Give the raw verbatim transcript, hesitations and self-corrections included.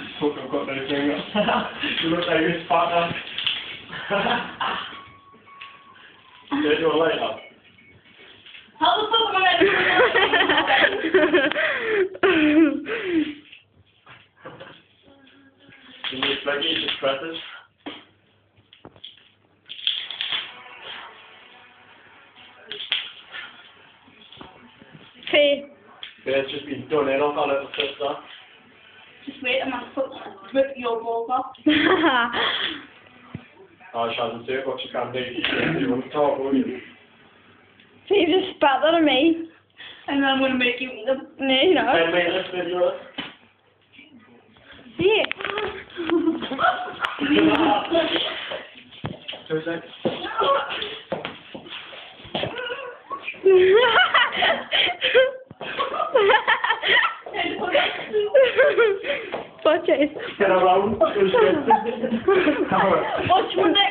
Look, I've got no finger. You look like this partner. Do it later. How the fuck am I You need like eat the crackers. Hey. Yeah, it's just been done in off our little sister. Just wait, I'm gonna put rip your balls off. Oh, she hasn't said what she can do. You want to talk, won't you? So you just spat that on me? And then I'm gonna make you eat them. No, you're not. Hey, mate, let's video it. See? Two seconds. Watch it. Get around. Watch my neck.